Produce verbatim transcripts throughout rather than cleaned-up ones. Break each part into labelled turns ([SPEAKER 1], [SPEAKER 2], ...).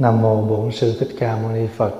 [SPEAKER 1] Nam mô Bổn Sư Thích Ca Mâu Ni Phật.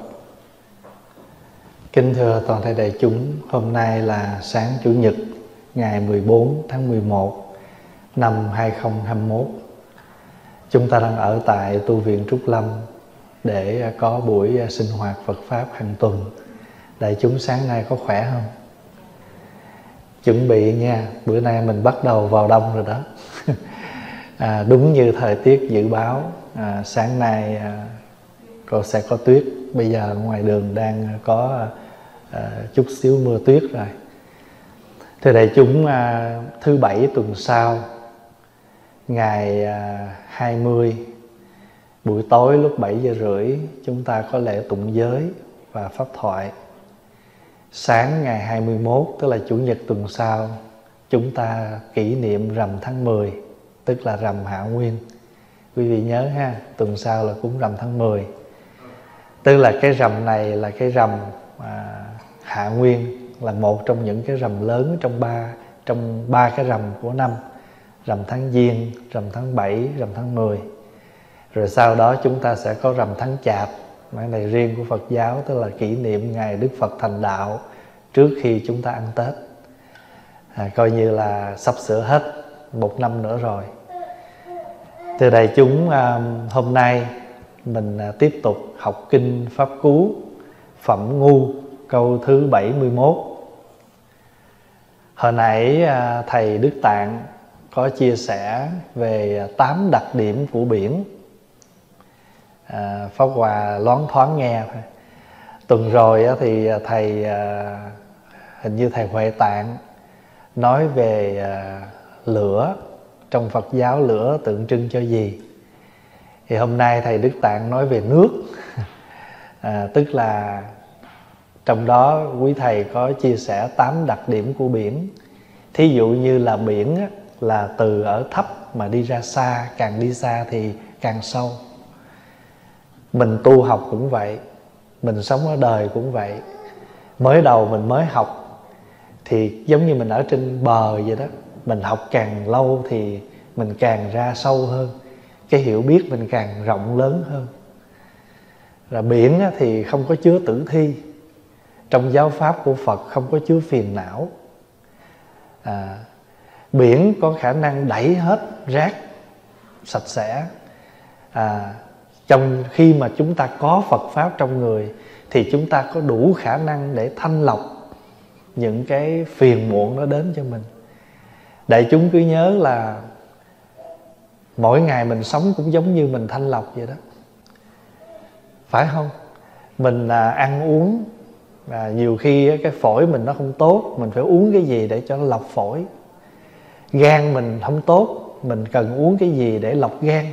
[SPEAKER 1] Kính thưa toàn thể đại chúng, hôm nay là sáng Chủ nhật ngày mười bốn tháng mười một năm hai nghìn không trăm hai mươi mốt. Chúng ta đang ở tại tu viện Trúc Lâm để có buổi sinh hoạt Phật Pháp hàng tuần. Đại chúng sáng nay có khỏe không? Chuẩn bị nha, bữa nay mình bắt đầu vào đông rồi đó. à, Đúng như thời tiết dự báo, à, sáng nay à, có sẽ có tuyết. Bây giờ ngoài đường đang có à, chút xíu mưa tuyết rồi. Thưa đại chúng, à, thứ bảy tuần sau, ngày à, hai mươi, buổi tối lúc bảy giờ rưỡi, chúng ta có lễ tụng giới và pháp thoại. Sáng ngày hai mươi mốt, tức là Chủ nhật tuần sau, chúng ta kỷ niệm rằm tháng mười, tức là rằm Hạ Nguyên. Quý vị nhớ ha, tuần sau là cúng rằm tháng mười. Tức là cái rằm này là cái rằm à, Hạ Nguyên, là một trong những cái rằm lớn trong ba trong ba cái rằm của năm. Rằm tháng Giêng, rằm tháng bảy, rằm tháng mười. Rồi sau đó chúng ta sẽ có rằm tháng Chạp. Cái này riêng của Phật giáo, tức là kỷ niệm ngày Đức Phật thành đạo trước khi chúng ta ăn Tết. à, Coi như là sắp sửa hết một năm nữa rồi. Thưa đại chúng, à, hôm nay mình à, tiếp tục học kinh Pháp Cú Phẩm Ngu câu thứ bảy mươi mốt. Hồi nãy à, thầy Đức Tạng có chia sẻ về tám đặc điểm của biển. à, Pháp Hòa loáng thoáng nghe thôi. Tuần rồi á, thì thầy à, hình như thầy Huệ Tạng nói về à, lửa. Trong Phật giáo lửa tượng trưng cho gì? Thì hôm nay thầy Đức Tạng nói về nước. à, Tức là trong đó quý thầy có chia sẻ tám đặc điểm của biển. Thí dụ như là biển á, là từ ở thấp mà đi ra xa, càng đi xa thì càng sâu. Mình tu học cũng vậy, mình sống ở đời cũng vậy. Mới đầu mình mới học thì giống như mình ở trên bờ vậy đó. Mình học càng lâu thì mình càng ra sâu hơn, cái hiểu biết mình càng rộng lớn hơn. Rồi biển thì không có chứa tử thi. Trong giáo pháp của Phật không có chứa phiền não. à, Biển có khả năng đẩy hết rác sạch sẽ. à, Trong khi mà chúng ta có Phật Pháp trong người thì chúng ta có đủ khả năng để thanh lọc những cái phiền muộn nó đến cho mình. Đại chúng cứ nhớ là mỗi ngày mình sống cũng giống như mình thanh lọc vậy đó, phải không? Mình à, ăn uống, à, nhiều khi cái phổi mình nó không tốt, mình phải uống cái gì để cho nó lọc phổi. Gan mình không tốt, mình cần uống cái gì để lọc gan.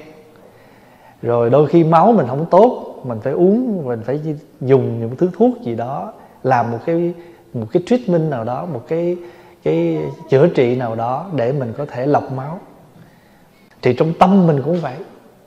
[SPEAKER 1] Rồi đôi khi máu mình không tốt, mình phải uống, mình phải dùng những thứ thuốc gì đó, làm một cái một cái treatment nào đó, một cái cái chữa trị nào đó để mình có thể lọc máu. Thì trong tâm mình cũng vậy.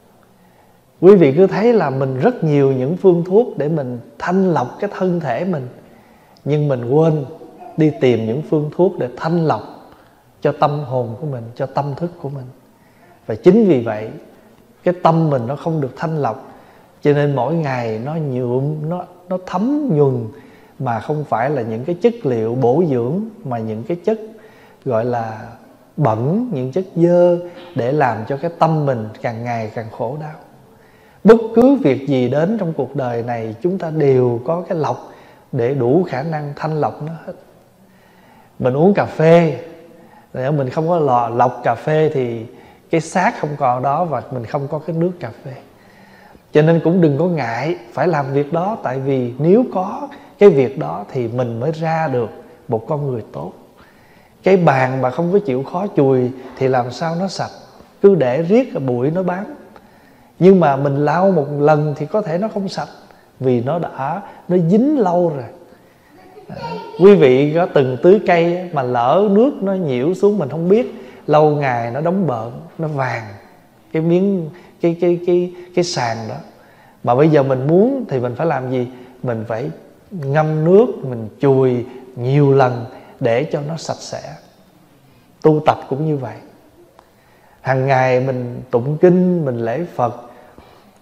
[SPEAKER 1] Quý vị cứ thấy là mình rất nhiều những phương thuốc để mình thanh lọc cái thân thể mình, nhưng mình quên đi tìm những phương thuốc để thanh lọc cho tâm hồn của mình, cho tâm thức của mình. Và chính vì vậy cái tâm mình nó không được thanh lọc, cho nên mỗi ngày nó nhuộm, nó, nó thấm nhuần, mà không phải là những cái chất liệu bổ dưỡng, mà những cái chất gọi là bẩn, những chất dơ, để làm cho cái tâm mình càng ngày càng khổ đau. Bất cứ việc gì đến trong cuộc đời này, chúng ta đều có cái lọc để đủ khả năng thanh lọc nó hết. Mình uống cà phê, nếu mình không có lò lọc cà phê thì cái xác không còn đó, và mình không có cái nước cà phê. Cho nên cũng đừng có ngại phải làm việc đó, tại vì nếu có cái việc đó thì mình mới ra được một con người tốt. Cái bàn mà không có chịu khó chùi thì làm sao nó sạch, cứ để riết bụi nó bám. Nhưng mà mình lau một lần thì có thể nó không sạch, vì nó đã nó dính lâu rồi. à, Quý vị có từng tưới cây mà lỡ nước nó nhiễu xuống mình không biết, lâu ngày nó đóng bợn, nó vàng cái miếng cái cái cái cái sàn đó. Mà bây giờ mình muốn thì mình phải làm gì? Mình phải ngâm nước, mình chùi nhiều lần để cho nó sạch sẽ. Tu tập cũng như vậy. Hàng ngày mình tụng kinh, mình lễ Phật,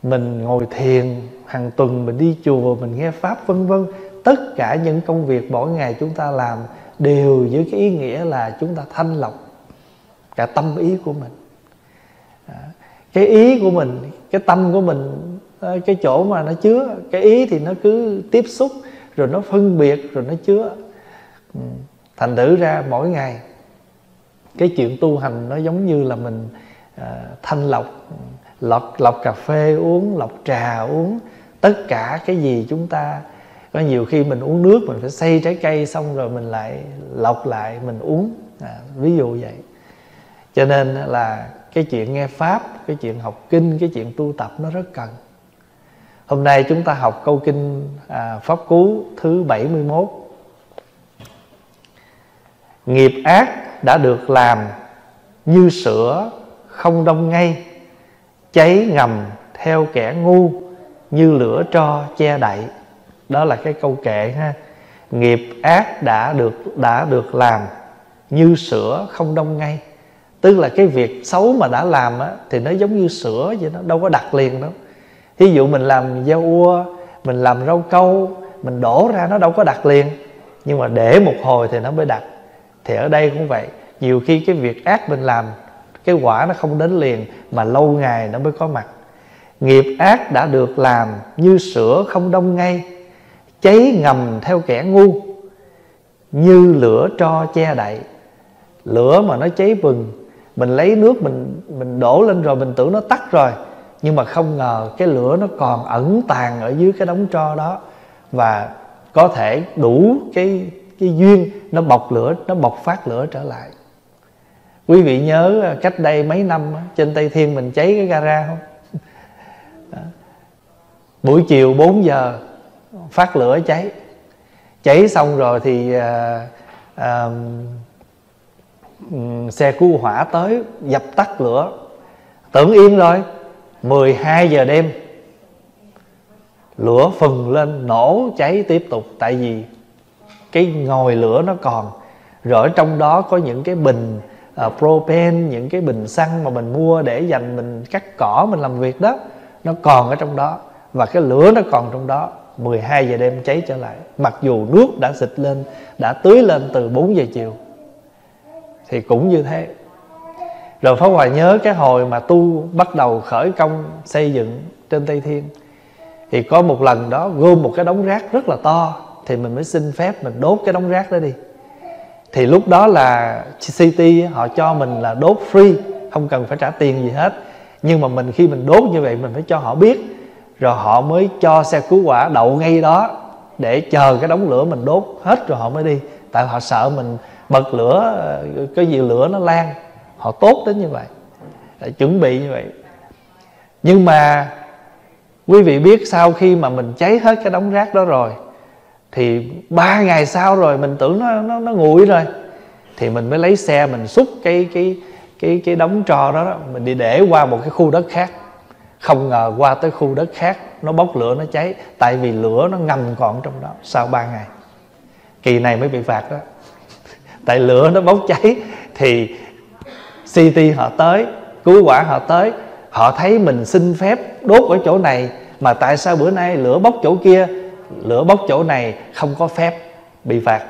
[SPEAKER 1] mình ngồi thiền hàng tuần, mình đi chùa, mình nghe pháp vân vân. Tất cả những công việc mỗi ngày chúng ta làm đều với cái ý nghĩa là chúng ta thanh lọc cả tâm ý của mình. Cái ý của mình, cái tâm của mình, cái chỗ mà nó chứa, cái ý thì nó cứ tiếp xúc, rồi nó phân biệt, rồi nó chứa. Thành thử ra mỗi ngày cái chuyện tu hành nó giống như là mình uh, thanh lọc, lọc lọc cà phê uống, lọc trà uống. Tất cả cái gì chúng ta, có nhiều khi mình uống nước mình phải xay trái cây xong rồi mình lại lọc lại mình uống, à, ví dụ vậy. Cho nên là cái chuyện nghe pháp, cái chuyện học kinh, cái chuyện tu tập nó rất cần. Hôm nay chúng ta học câu kinh à, Pháp Cú thứ bảy mươi mốt. Nghiệp ác đã được làm như sữa không đông ngay, cháy ngầm theo kẻ ngu như lửa tro che đậy. Đó là cái câu kệ ha. Nghiệp ác đã được đã được làm như sữa không đông ngay. Tức là cái việc xấu mà đã làm á, thì nó giống như sữa vậy, nó đâu có đặt liền đâu. Ví dụ mình làm rau ua, mình làm rau câu, mình đổ ra nó đâu có đặt liền, nhưng mà để một hồi thì nó mới đặt. Thì ở đây cũng vậy, nhiều khi cái việc ác mình làm, cái quả nó không đến liền, mà lâu ngày nó mới có mặt. Nghiệp ác đã được làm như sữa không đông ngay, cháy ngầm theo kẻ ngu như lửa tro che đậy. Lửa mà nó cháy bừng, mình lấy nước mình mình đổ lên rồi mình tưởng nó tắt rồi, nhưng mà không ngờ cái lửa nó còn ẩn tàng ở dưới cái đống tro đó, và có thể đủ cái cái duyên nó bộc lửa, nó bộc phát lửa trở lại. Quý vị nhớ cách đây mấy năm trên Tây Thiên mình cháy cái gara không? Đó. Buổi chiều bốn giờ phát lửa cháy. Cháy xong rồi thì à, à, xe cứu hỏa tới dập tắt lửa. Tưởng yên rồi, mười hai giờ đêm lửa phừng lên, nổ cháy tiếp tục. Tại vì cái ngòi lửa nó còn, rồi ở trong đó có những cái bình uh, propane, những cái bình xăng mà mình mua để dành mình cắt cỏ, mình làm việc đó, nó còn ở trong đó, và cái lửa nó còn trong đó. Mười hai giờ đêm cháy trở lại, mặc dù nước đã xịt lên, đã tưới lên từ bốn giờ chiều. Thì cũng như thế. Rồi Pháp Hòa nhớ cái hồi mà tu bắt đầu khởi công xây dựng trên Tây Thiên, thì có một lần đó gom một cái đống rác rất là to, thì mình mới xin phép mình đốt cái đống rác đó đi. Thì lúc đó là City họ cho mình là đốt free, không cần phải trả tiền gì hết. Nhưng mà mình khi mình đốt như vậy mình phải cho họ biết, rồi họ mới cho xe cứu hỏa đậu ngay đó để chờ cái đống lửa mình đốt hết rồi họ mới đi. Tại họ sợ mình bật lửa, cái gì lửa nó lan. Họ tốt đến như vậy, để chuẩn bị như vậy. Nhưng mà quý vị biết, sau khi mà mình cháy hết cái đống rác đó rồi, thì ba ngày sau rồi mình tưởng nó nó nó nguội rồi, thì mình mới lấy xe mình xúc cái cái cái cái đống tro đó, đó mình đi để qua một cái khu đất khác. Không ngờ qua tới khu đất khác nó bốc lửa, nó cháy. Tại vì lửa nó ngầm còn trong đó sau ba ngày. Kỳ này mới bị phạt đó. Tại lửa nó bốc cháy, thì City họ tới, cứu hỏa họ tới, họ thấy mình xin phép đốt ở chỗ này, mà tại sao bữa nay lửa bốc chỗ kia, lửa bốc chỗ này không có phép, bị phạt.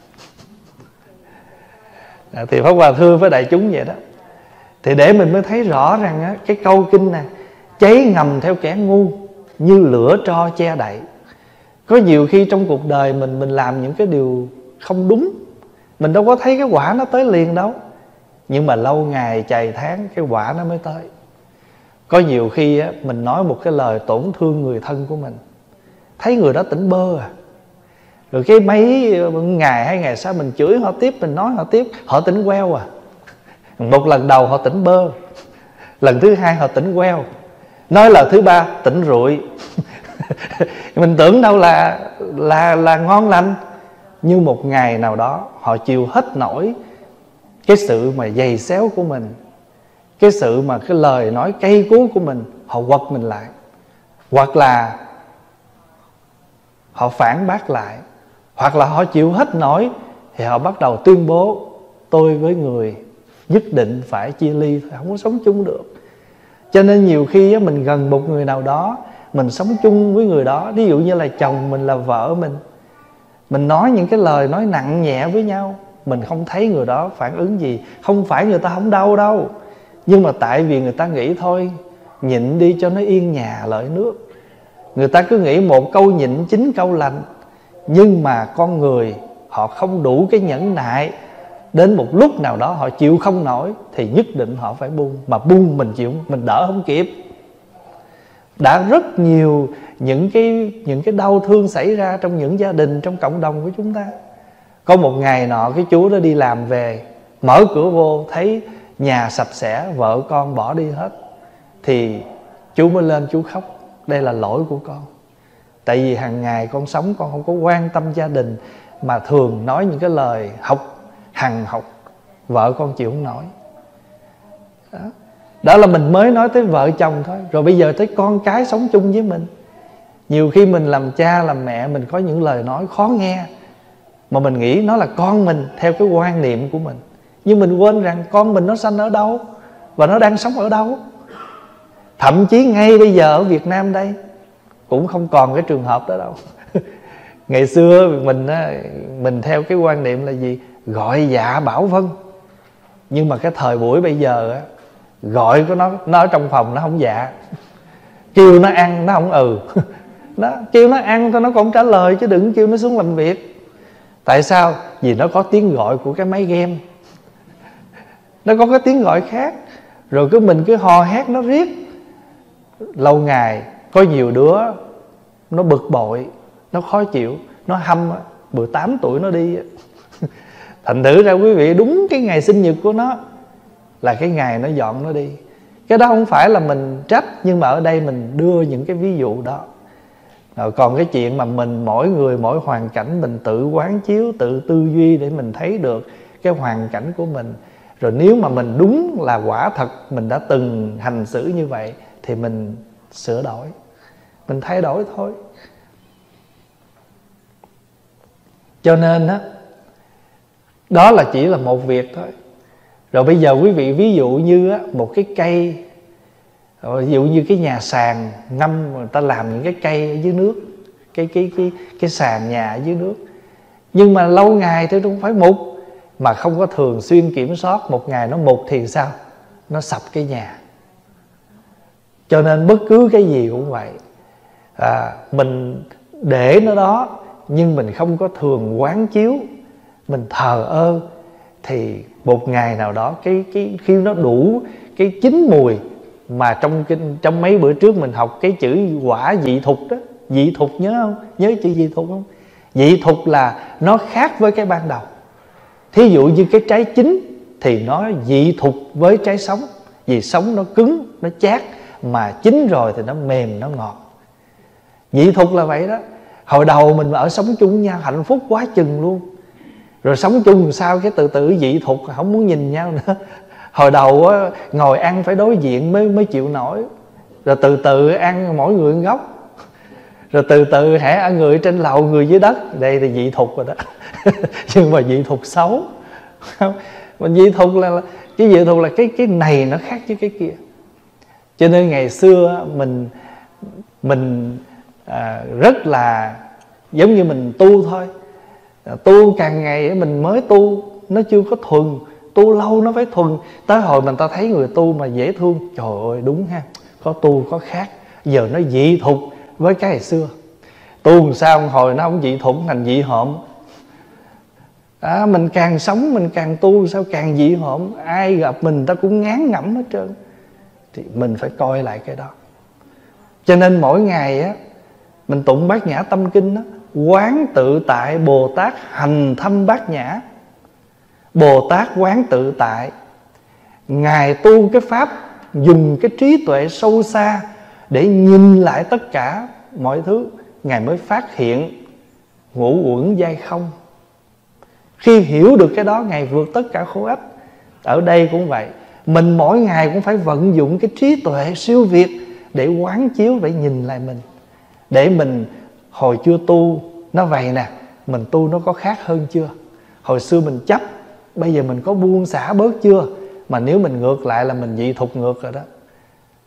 [SPEAKER 1] À, thì Pháp Hòa thưa với đại chúng vậy đó. Thì để mình mới thấy rõ rằng á, cái câu kinh này, cháy ngầm theo kẻ ngu như lửa tro che đậy. Có nhiều khi trong cuộc đời mình mình làm những cái điều không đúng, mình đâu có thấy cái quả nó tới liền đâu, nhưng mà lâu ngày chày tháng cái quả nó mới tới. Có nhiều khi á, mình nói một cái lời tổn thương người thân của mình, thấy người đó tỉnh bơ à, rồi cái mấy ngày hai ngày sau mình chửi họ tiếp, mình nói họ tiếp, họ tỉnh queo à. Một lần đầu họ tỉnh bơ, lần thứ hai họ tỉnh queo, nói lần thứ ba tỉnh rụi. Mình tưởng đâu là là là ngon lành, nhưng một ngày nào đó họ chịu hết nổi cái sự mà giày xéo của mình, cái sự mà cái lời nói cay cú của mình, họ quật mình lại, hoặc là họ phản bác lại, hoặc là họ chịu hết nổi thì họ bắt đầu tuyên bố tôi với người nhất định phải chia ly, không có sống chung được. Cho nên nhiều khi á, mình gần một người nào đó, mình sống chung với người đó, ví dụ như là chồng mình, là vợ mình, mình nói những cái lời nói nặng nhẹ với nhau, mình không thấy người đó phản ứng gì. Không phải người ta không đau đâu, nhưng mà tại vì người ta nghĩ thôi nhịn đi cho nó yên nhà lợi nước. Người ta cứ nghĩ một câu nhịn chín câu lành. Nhưng mà con người họ không đủ cái nhẫn nại, đến một lúc nào đó họ chịu không nổi thì nhất định họ phải buông. Mà buông mình chịu, mình đỡ không kịp. Đã rất nhiều những cái, những cái đau thương xảy ra trong những gia đình, trong cộng đồng của chúng ta. Có một ngày nọ cái chú đó đi làm về, mở cửa vô thấy nhà sạch sẽ, vợ con bỏ đi hết, thì chú mới lên chú khóc. Đây là lỗi của con. Tại vì hàng ngày con sống con không có quan tâm gia đình, mà thường nói những cái lời học hằng học, vợ con chịu không nổi. Đó. Đó là mình mới nói tới vợ chồng thôi. Rồi bây giờ tới con cái sống chung với mình. Nhiều khi mình làm cha làm mẹ, mình có những lời nói khó nghe, mà mình nghĩ nó là con mình theo cái quan niệm của mình. Nhưng mình quên rằng con mình nó sanh ở đâu, và nó đang sống ở đâu. Thậm chí ngay bây giờ ở Việt Nam đây cũng không còn cái trường hợp đó đâu. Ngày xưa mình mình theo cái quan niệm là gì? Gọi dạ bảo vâng. Nhưng mà cái thời buổi bây giờ gọi của nó, nó ở trong phòng nó không dạ, kêu nó ăn nó không ừ. Đó, kêu nó ăn thôi nó cũng trả lời, chứ đừng kêu nó xuống làm việc. Tại sao? Vì nó có tiếng gọi của cái máy game, nó có cái tiếng gọi khác. Rồi cứ mình cứ hò hét nó riết. Lâu ngày có nhiều đứa nó bực bội, nó khó chịu, nó hâm mười tám tuổi nó đi. Thành thử ra quý vị, đúng cái ngày sinh nhật của nó là cái ngày nó dọn nó đi. Cái đó không phải là mình trách, nhưng mà ở đây mình đưa những cái ví dụ đó. Rồi còn cái chuyện mà mình mỗi người mỗi hoàn cảnh mình tự quán chiếu, tự tư duy để mình thấy được cái hoàn cảnh của mình. Rồi nếu mà mình đúng là quả thật mình đã từng hành xử như vậy thì mình sửa đổi, mình thay đổi thôi. Cho nên đó, đó là chỉ là một việc thôi. Rồi bây giờ quý vị ví dụ như á, một cái cây, ví dụ như cái nhà sàn ngâm, người ta làm những cái cây ở dưới nước, cái, cái, cái, cái sàn nhà ở dưới nước. Nhưng mà lâu ngày thì không phải mục, mà không có thường xuyên kiểm soát, một ngày nó mục thì sao? Nó sập cái nhà. Cho nên bất cứ cái gì cũng vậy, à, mình để nó đó nhưng mình không có thường quán chiếu, mình thờ ơ, thì một ngày nào đó cái, cái, khi nó đủ cái chín mùi, mà trong, trong mấy bữa trước mình học cái chữ quả dị thục đó. Dị thục nhớ không? Nhớ chữ dị thục không? Dị thục là nó khác với cái ban đầu. Thí dụ như cái trái chín thì nó dị thục với trái sống. Vì sống nó cứng, nó chát, mà chín rồi thì nó mềm, nó ngọt. Dị thục là vậy đó. Hồi đầu mình ở sống chung với nhau hạnh phúc quá chừng luôn. Rồi sống chung sao cái từ từ dị thục, không muốn nhìn nhau nữa. Hồi đầu á, ngồi ăn phải đối diện mới mới chịu nổi. Rồi từ từ ăn mỗi người một góc. Rồi từ từ hãy ăn người trên lầu, người dưới đất. Đây là dị thục rồi đó. Nhưng mà dị thục xấu. Mình dị thục là, là cái dị thục là cái cái này nó khác với cái kia. Cho nên ngày xưa mình mình à, rất là giống như mình tu thôi. Tu càng ngày mình mới tu, nó chưa có thuần. Tu lâu nó phải thuần. Tới hồi mình ta thấy người tu mà dễ thương, trời ơi đúng ha, có tu có khác. Giờ nó dị thục với cái ngày xưa. Tu làm sao hồi nó không dị thục thành dị hợm. À, mình càng sống mình càng tu sao càng dị hợm. Ai gặp mình ta cũng ngán ngẩm hết trơn. Thì mình phải coi lại cái đó. Cho nên mỗi ngày á, mình tụng Bát Nhã Tâm Kinh á, quán tự tại Bồ Tát hành thâm Bát Nhã. Bồ Tát quán tự tại, Ngài tu cái pháp dùng cái trí tuệ sâu xa để nhìn lại tất cả mọi thứ. Ngài mới phát hiện ngũ uẩn giai không. Khi hiểu được cái đó, Ngài vượt tất cả khổ ách. Ở đây cũng vậy, mình mỗi ngày cũng phải vận dụng cái trí tuệ siêu việt để quán chiếu, để nhìn lại mình. Để mình hồi chưa tu nó vậy nè, mình tu nó có khác hơn chưa? Hồi xưa mình chấp, bây giờ mình có buông xả bớt chưa? Mà nếu mình ngược lại là mình dị thục ngược rồi đó.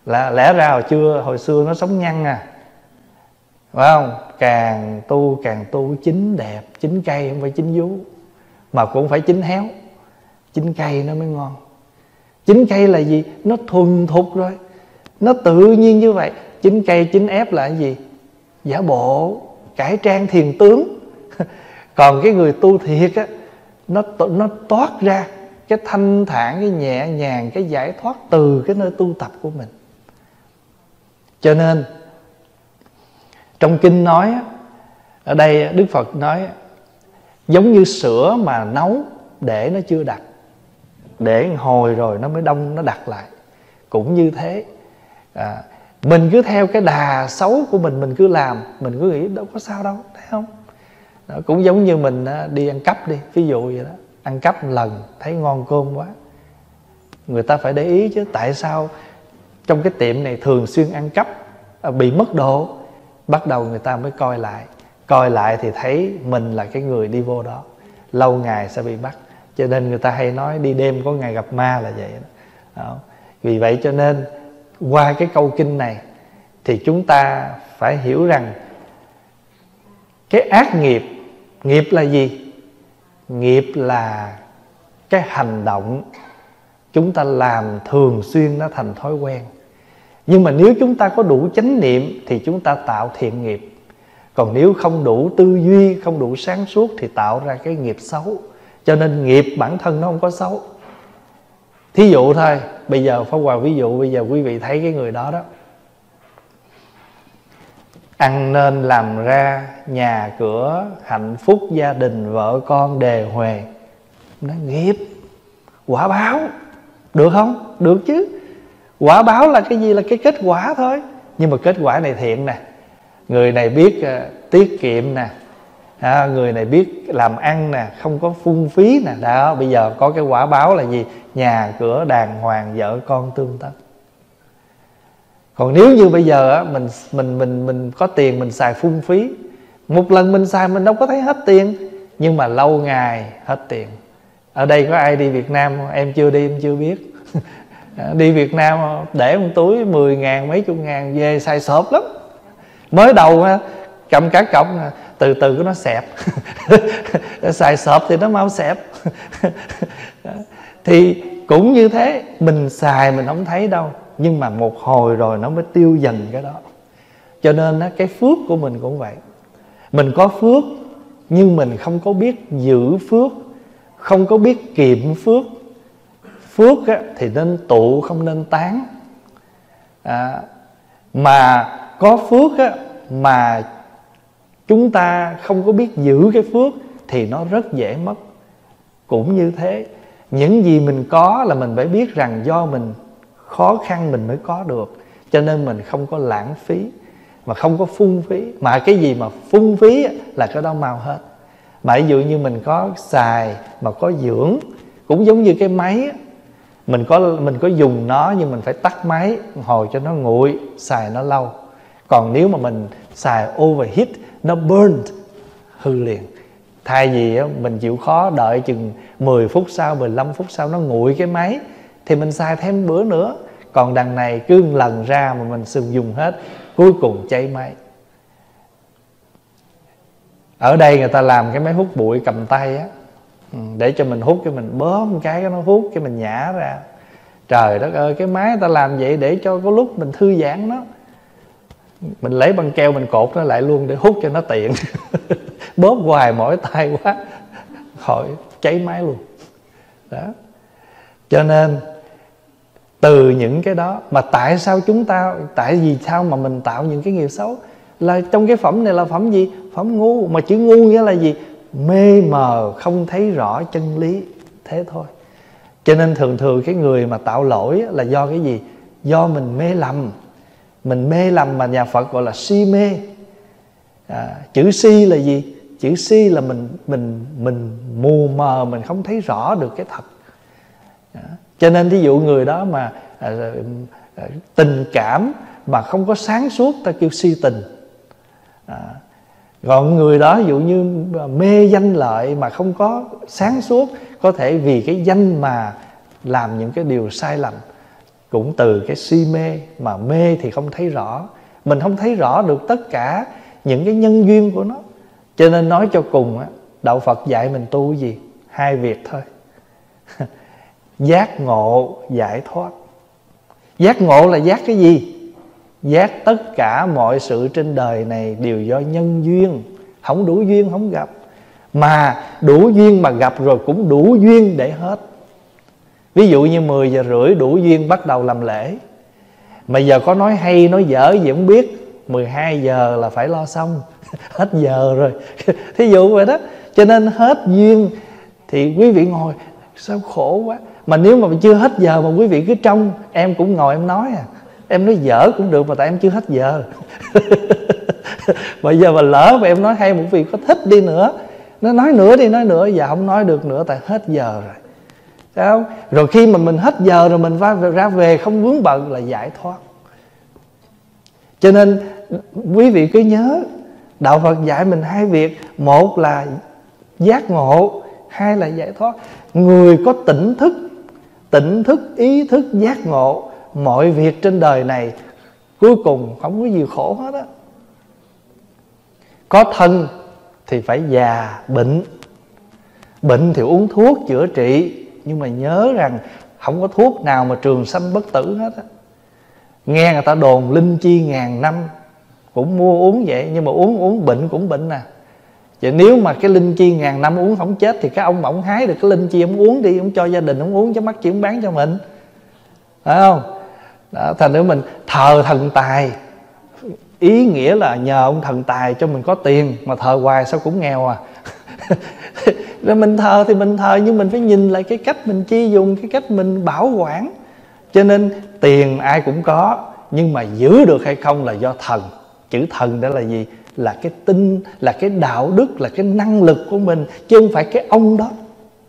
[SPEAKER 1] Là lẽ ra hồi xưa hồi xưa nó sống nhăn à, phải không? Càng tu càng tu chín đẹp, chín cây không phải chín vú, mà cũng phải chín héo. Chín cây nó mới ngon. Chín cây là gì? Nó thuần thục rồi, nó tự nhiên như vậy. Chín cây chín ép là cái gì? Giả bộ, cải trang thiền tướng. Còn cái người tu thiệt á, nó, nó toát ra cái thanh thản, cái nhẹ nhàng, cái giải thoát từ cái nơi tu tập của mình. Cho nên trong kinh nói, ở đây Đức Phật nói giống như sữa mà nấu để nó chưa đặc, để hồi rồi nó mới đông, nó đặc lại. Cũng như thế, à, mình cứ theo cái đà xấu của mình, mình cứ làm, mình cứ nghĩ đâu có sao đâu, thấy không? Đó, cũng giống như mình đi ăn cắp đi, ví dụ vậy đó. Ăn cắp một lần thấy ngon cơm quá, người ta phải để ý chứ. Tại sao trong cái tiệm này thường xuyên ăn cắp, bị mất đồ? Bắt đầu người ta mới coi lại. Coi lại thì thấy mình là cái người đi vô đó, lâu ngày sẽ bị bắt. Cho nên người ta hay nói đi đêm có ngày gặp ma là vậy đó. Đó. Vì vậy cho nên qua cái câu kinh này thì chúng ta phải hiểu rằng cái ác nghiệp, nghiệp là gì? Nghiệp là cái hành động chúng ta làm thường xuyên, nó thành thói quen. Nhưng mà nếu chúng ta có đủ chánh niệm thì chúng ta tạo thiện nghiệp. Còn nếu không đủ tư duy, không đủ sáng suốt thì tạo ra cái nghiệp xấu. Cho nên nghiệp bản thân nó không có xấu. Thí dụ thôi, bây giờ Pháp Hòa ví dụ, bây giờ quý vị thấy cái người đó đó, ăn nên làm ra, nhà cửa hạnh phúc, gia đình vợ con đề huề, nó nghiệp, quả báo. Được không? Được chứ. Quả báo là cái gì? Là cái kết quả thôi. Nhưng mà kết quả này thiện nè, người này biết uh, tiết kiệm nè, à, người này biết làm ăn nè, không có phung phí nè. Đó, bây giờ có cái quả báo là gì? Nhà cửa đàng hoàng, vợ con tương tất. Còn nếu như bây giờ á, mình mình mình mình có tiền mình xài phung phí, một lần mình xài mình đâu có thấy hết tiền, nhưng mà lâu ngày hết tiền. Ở đây có ai đi Việt Nam không? Em chưa đi, em chưa biết. Đi Việt Nam để một túi mười ngàn, mấy chục ngàn về xài xộp lắm. Mới đầu cầm cả cọc, từ từ nó xẹp. Xài xộp thì nó mau xẹp. Thì cũng như thế, mình xài mình không thấy đâu, nhưng mà một hồi rồi nó mới tiêu dần cái đó. Cho nên cái phước của mình cũng vậy. Mình có phước nhưng mình không có biết giữ phước, không có biết kiệm phước. Phước thì nên tụ không nên tán. à, Mà có phước á, mà chúng ta không có biết giữ cái phước thì nó rất dễ mất. Cũng như thế, những gì mình có là mình phải biết rằng do mình khó khăn mình mới có được. Cho nên mình không có lãng phí, mà không có phung phí. Mà cái gì mà phung phí là cái đó mau hết. Mà ví dụ như mình có xài mà có dưỡng, cũng giống như cái máy, mình có mình có dùng nó nhưng mình phải tắt máy hồi cho nó nguội, xài nó lâu. Còn nếu mà mình xài overheat, nó burn, hư liền. Thay vì mình chịu khó đợi chừng mười phút sau, mười lăm phút sau nó nguội cái máy thì mình xài thêm bữa nữa. Còn đằng này cứ một lần ra mà mình sử dụng hết, cuối cùng cháy máy. Ở đây người ta làm cái máy hút bụi cầm tay á, để cho mình hút, cái mình bóp một cái nó hút, cái mình nhả ra. Trời đất ơi, cái máy người ta làm vậy để cho có lúc mình thư giãn nó. Mình lấy băng keo mình cột nó lại luôn để hút cho nó tiện. Bóp hoài mỏi tay quá, khỏi cháy máy luôn. Đó. Cho nên từ những cái đó mà tại sao chúng ta, tại vì sao mà mình tạo những cái nghiệp xấu? Là trong cái phẩm này là phẩm gì? Phẩm ngu. Mà chữ ngu nghĩa là gì? Mê mờ, không thấy rõ chân lý. Thế thôi. Cho nên thường thường cái người mà tạo lỗi là do cái gì? Do mình mê lầm. Mình mê lầm mà nhà Phật gọi là si mê. à, Chữ si là gì? Chữ si là mình mình mình mù mờ, mình không thấy rõ được cái thật. à, Cho nên thí dụ người đó mà à, à, tình cảm mà không có sáng suốt, ta kêu si tình. à, Còn người đó ví dụ như mê danh lợi mà không có sáng suốt, có thể vì cái danh mà làm những cái điều sai lầm. cũng từ cái si mê, mà mê thì không thấy rõ. Mình không thấy rõ được tất cả những cái nhân duyên của nó. Cho nên nói cho cùng á, Đạo Phật dạy mình tu gì? Hai việc thôi. Giác ngộ, giải thoát. Giác ngộ là giác cái gì? Giác tất cả mọi sự trên đời này đều do nhân duyên. Không đủ duyên không gặp, mà đủ duyên mà gặp rồi cũng đủ duyên để hết. Ví dụ như mười giờ rưỡi đủ duyên bắt đầu làm lễ, mà giờ có nói hay nói dở gì không biết, mười hai giờ là phải lo xong. Hết giờ rồi. Thí dụ vậy đó. Cho nên hết duyên thì quý vị ngồi sao khổ quá. Mà nếu mà chưa hết giờ mà quý vị cứ trông, em cũng ngồi em nói à, em nói dở cũng được mà tại em chưa hết giờ. Bây giờ mà lỡ mà em nói hay, một vị có thích đi nữa, nó nói nữa đi nói nữa, giờ không nói được nữa tại hết giờ rồi. Thấy không? Rồi khi mà mình hết giờ rồi mình ra về không vướng bận là giải thoát. Cho nên quý vị cứ nhớ, Đạo Phật dạy mình hai việc. Một là giác ngộ, hai là giải thoát. Người có tỉnh thức, tỉnh thức, ý thức, giác ngộ, mọi việc trên đời này cuối cùng không có gì khổ hết á. Có thân thì phải già, bệnh. Bệnh thì uống thuốc chữa trị, nhưng mà nhớ rằng không có thuốc nào mà trường sanh bất tử hết á. Nghe người ta đồn linh chi ngàn năm, cũng mua uống vậy, nhưng mà uống uống bệnh cũng bệnh nè. Vậy nếu mà cái linh chi ngàn năm uống không chết thì cái ông ổng hái được cái linh chi, ông uống đi, ông cho gia đình ông uống, chứ mắc chỉ ông bán cho mình, phải không? Đó, thành nữa mình thờ thần tài, ý nghĩa là nhờ ông thần tài cho mình có tiền, mà thờ hoài sao cũng nghèo à. Rồi mình thờ thì mình thờ, nhưng mình phải nhìn lại cái cách mình chi dùng, cái cách mình bảo quản. Cho nên tiền ai cũng có, nhưng mà giữ được hay không là do thần. Chữ thần đó là gì? Là cái tinh, là cái đạo đức, là cái năng lực của mình, chứ không phải cái ông đó.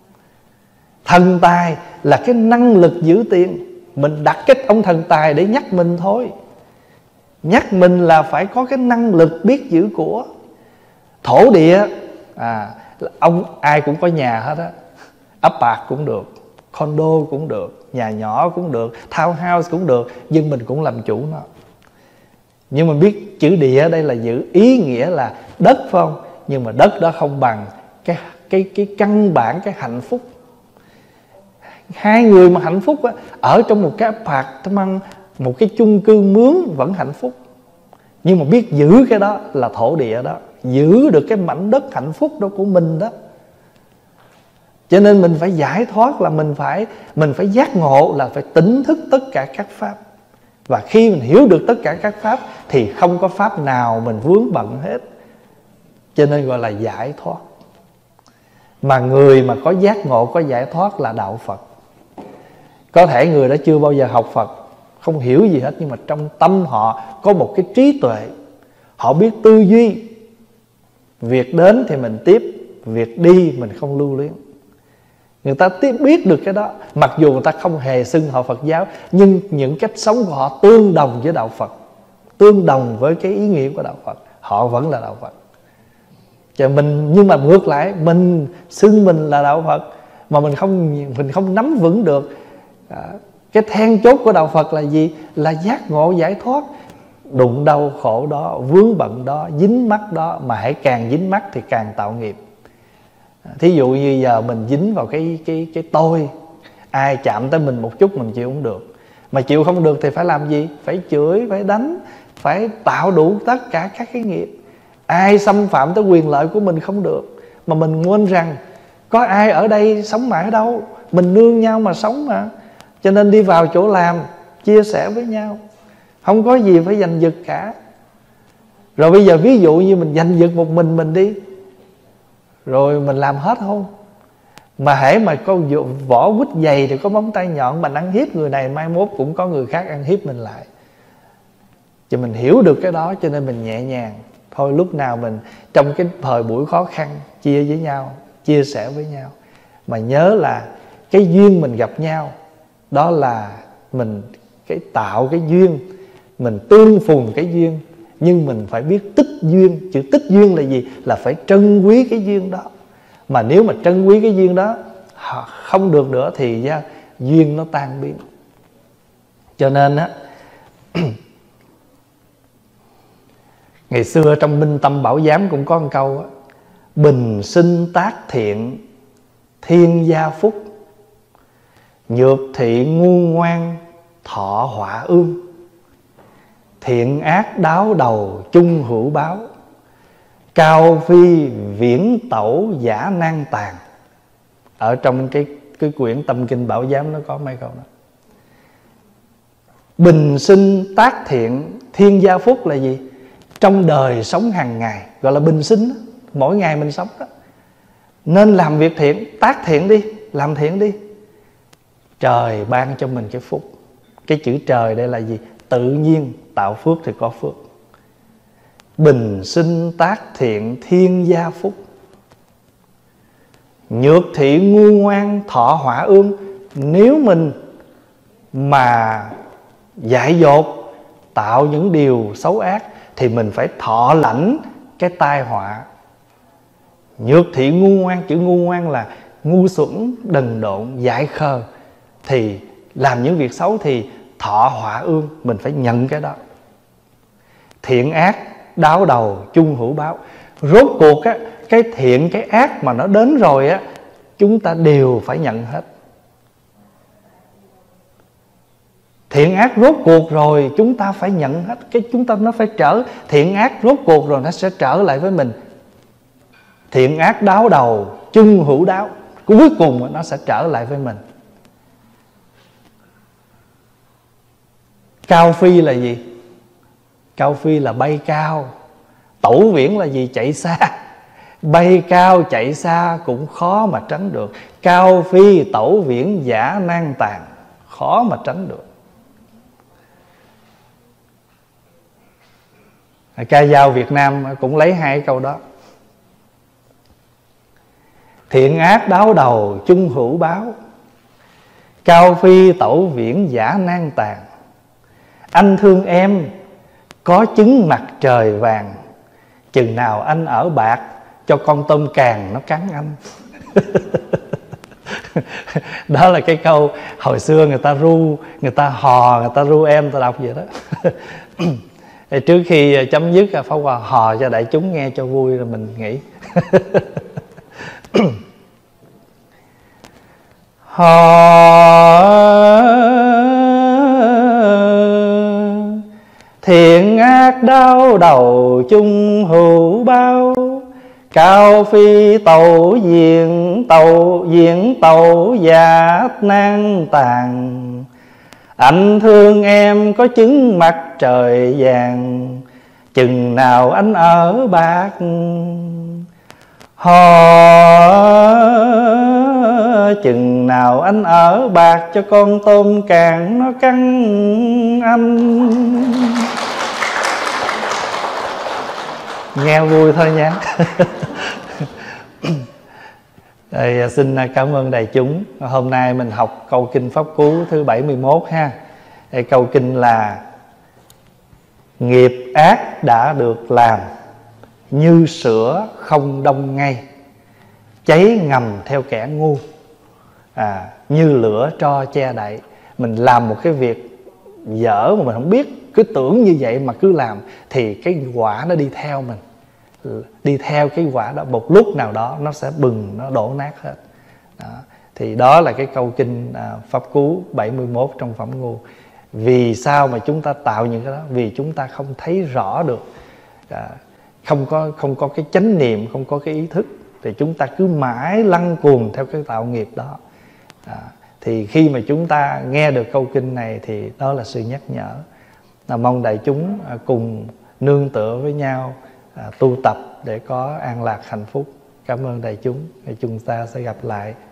[SPEAKER 1] Thần tài là cái năng lực giữ tiền. Mình đặt cái ông thần tài để nhắc mình thôi. Nhắc mình là phải có cái năng lực biết giữ của. Thổ địa, à, ông ai cũng có nhà hết á. Apart cũng được, condo cũng được, nhà nhỏ cũng được, townhouse cũng được, nhưng mình cũng làm chủ nó. Nhưng mà biết chữ địa ở đây là giữ ý nghĩa là đất, phải không? Nhưng mà đất đó không bằng cái, cái, cái căn bản, cái hạnh phúc. Hai người mà hạnh phúc á, ở trong một cái apartment, một cái chung cư mướn vẫn hạnh phúc. Nhưng mà biết giữ cái đó là thổ địa đó, giữ được cái mảnh đất hạnh phúc đó của mình đó. Cho nên mình phải giải thoát là mình phải mình phải giác ngộ, là phải tỉnh thức tất cả các pháp. Và khi mình hiểu được tất cả các pháp thì không có pháp nào mình vướng bận hết. Cho nên gọi là giải thoát. Mà người mà có giác ngộ, có giải thoát là đạo Phật. Có thể người đó chưa bao giờ học Phật, không hiểu gì hết, nhưng mà trong tâm họ có một cái trí tuệ. Họ biết tư duy. Việc đến thì mình tiếp, việc đi mình không lưu luyến. Người ta tiếp biết được cái đó. Mặc dù người ta không hề xưng họ Phật giáo, nhưng những cách sống của họ tương đồng với đạo Phật, tương đồng với cái ý nghĩa của đạo Phật, họ vẫn là đạo Phật. Chứ mình, nhưng mà ngược lại, mình xưng mình là đạo Phật mà mình không mình không nắm vững được. Đó. Cái then chốt của đạo Phật là gì? Là giác ngộ giải thoát. Đụng đau khổ đó, vướng bận đó, dính mắc đó, mà hãy càng dính mắc thì càng tạo nghiệp. Thí dụ như giờ mình dính vào cái cái cái tôi, ai chạm tới mình một chút mình chịu không được. Mà chịu không được thì phải làm gì? Phải chửi, phải đánh, phải tạo đủ tất cả các cái nghiệp. Ai xâm phạm tới quyền lợi của mình không được. Mà mình quên rằng có ai ở đây sống mãi đâu, mình nương nhau mà sống mà. Cho nên đi vào chỗ làm, chia sẻ với nhau, không có gì phải giành giật cả. Rồi bây giờ ví dụ như mình giành giật một mình mình đi, rồi mình làm hết không? Mà hễ mà có vỏ quýt dày thì có móng tay nhọn, mình ăn hiếp người này, mai mốt cũng có người khác ăn hiếp mình lại. Cho mình hiểu được cái đó, cho nên mình nhẹ nhàng. Thôi lúc nào mình trong cái thời buổi khó khăn, chia với nhau, chia sẻ với nhau. Mà nhớ là cái duyên mình gặp nhau, đó là mình cái tạo cái duyên, mình tương phùng cái duyên. Nhưng mình phải biết tích duyên. Chữ tích duyên là gì? Là phải trân quý cái duyên đó. Mà nếu mà trân quý cái duyên đó không được nữa thì duyên nó tan biến. Cho nên á, ngày xưa trong Minh Tâm Bảo Giám cũng có một câu á: bình sinh tác thiện, thiên gia phúc, nhược thị ngu ngoan, thọ họa ương. Thiện ác đáo đầu, chung hữu báo, cao phi viễn tẩu, giả nan tàn. Ở trong cái, cái quyển Tâm Kinh Bảo Giám nó có mấy câu đó. Bình sinh tác thiện, thiên gia phúc là gì? Trong đời sống hàng ngày, gọi là bình sinh đó. Mỗi ngày mình sống đó, nên làm việc thiện, tác thiện đi, làm thiện đi, trời ban cho mình cái phúc. Cái chữ trời đây là gì? Tự nhiên tạo phước thì có phước. Bình sinh tác thiện, thiên gia phúc, nhược thị ngu ngoan, thọ họa ương. Nếu mình mà dại dột, tạo những điều xấu ác, thì mình phải thọ lãnh cái tai họa. Nhược thị ngu ngoan, chữ ngu ngoan là ngu xuẩn, đần độn, dại khờ, thì làm những việc xấu thì thọ họa ương, mình phải nhận cái đó. Thiện ác đáo đầu, chung hữu báo. Rốt cuộc á, cái thiện cái ác mà nó đến rồi á, chúng ta đều phải nhận hết. Thiện ác rốt cuộc rồi chúng ta phải nhận hết. Cái chúng ta nó phải trở, thiện ác rốt cuộc rồi nó sẽ trở lại với mình. Thiện ác đáo đầu, chung hữu đáo, cuối cùng nó sẽ trở lại với mình. Cao phi là gì? Cao phi là bay cao. Tẩu viễn là gì? Chạy xa. Bay cao chạy xa cũng khó mà tránh được. Cao phi tẩu viễn, giả nan tàn, khó mà tránh được. Ca dao Việt Nam cũng lấy hai câu đó. Thiện ác đáo đầu, chung hữu báo, cao phi tẩu viễn, giả nan tàn. Anh thương em có trứng mặt trời vàng, chừng nào anh ở bạc, cho con tôm càng nó cắn anh. Đó là cái câu hồi xưa người ta ru, người ta hò, người ta ru em, người ta đọc vậy đó. Trước khi chấm dứt Pháp Hòa hò cho đại chúng nghe cho vui rồi mình nghỉ. Hò thiện ác đau đầu, chung hữu báo, cao phi tẩu diện tẩu diện tẩu, giả nan tàn. Anh thương em có trứng mặt trời vàng, chừng nào anh ở bạc, hò chừng nào anh ở bạc, cho con tôm càng nó cắn anh. Nghe vui thôi nha. Đây, xin cảm ơn đại chúng. Hôm nay mình học câu kinh Pháp Cú thứ bảy mươi mốt ha. Đây, câu kinh là: nghiệp ác đã được làm, như sữa không đông ngay, cháy ngầm theo kẻ ngu. À, như lửa tro che đậy. Mình làm một cái việc dở mà mình không biết, cứ tưởng như vậy mà cứ làm, thì cái quả nó đi theo mình. Đi theo cái quả đó, một lúc nào đó nó sẽ bừng, nó đổ nát hết đó. Thì đó là cái câu kinh à, Pháp Cú bảy mươi mốt trong Phẩm Ngu. Vì sao mà chúng ta tạo những cái đó? Vì chúng ta không thấy rõ được, à, không có không có cái chánh niệm, không có cái ý thức, thì chúng ta cứ mãi lăn cuồng theo cái tạo nghiệp đó. À, thì khi mà chúng ta nghe được câu kinh này thì đó là sự nhắc nhở. Là mong đại chúng à, cùng nương tựa với nhau, à, tu tập để có an lạc hạnh phúc. Cảm ơn đại chúng. Chúng ta sẽ gặp lại